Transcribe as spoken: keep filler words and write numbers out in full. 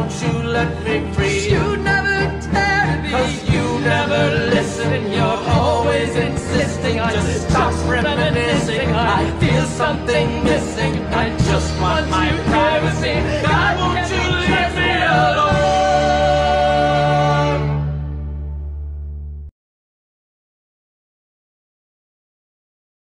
won't you let me free? You never dare to be. Cause you never listen, you're always insisting. I just stop reminiscing. I feel something missing. I just want my privacy. God, won't you